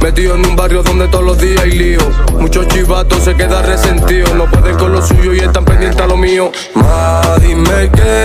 Metido en un barrio donde todos los días hay lío. Muchos chivatos se quedan resentidos, no pueden con lo suyo y están pendientes a lo mío. Ma, dime qué